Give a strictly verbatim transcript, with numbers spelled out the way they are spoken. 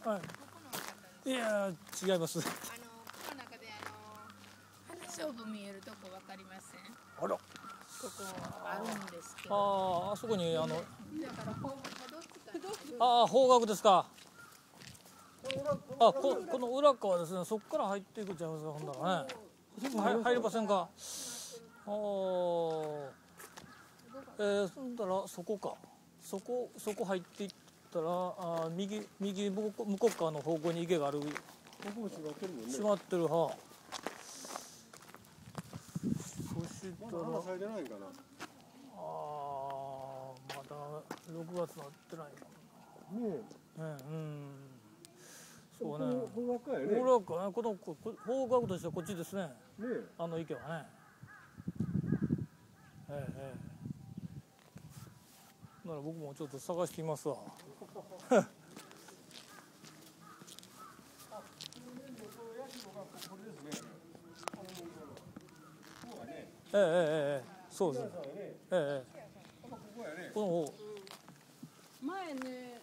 はい。 ここの方です。 いやー違います。 あのこの中であの花勝負見えるとこわかりません？ あら。 ここあるんですけど。 ああ、あそこにあの。 だから方角どっちか。 ああ、方角ですか。あ、こ、この裏側ですね。そこから入っていくちゃいますか、ほんだらね。そこ入、入りませんか。ああ。えー、そんだら、そこか。そこ、そこ入っていったら、あ、右、右向こう、向こう側の方向に池がある。 ここも閉まってるもんね。 閉まってるは。そしたら。 まだ花咲いてないんかな。 ああ、まだろくがつなってないもんな。 ねえ。ね、うん。そうね。 方角やね。 方角ね、このこ方角としてはこっちですね。 ねあの池はね。ええええ。なら僕もちょっと探してみますわ。ええええええ、そうです。ええええ。この方。 前ね。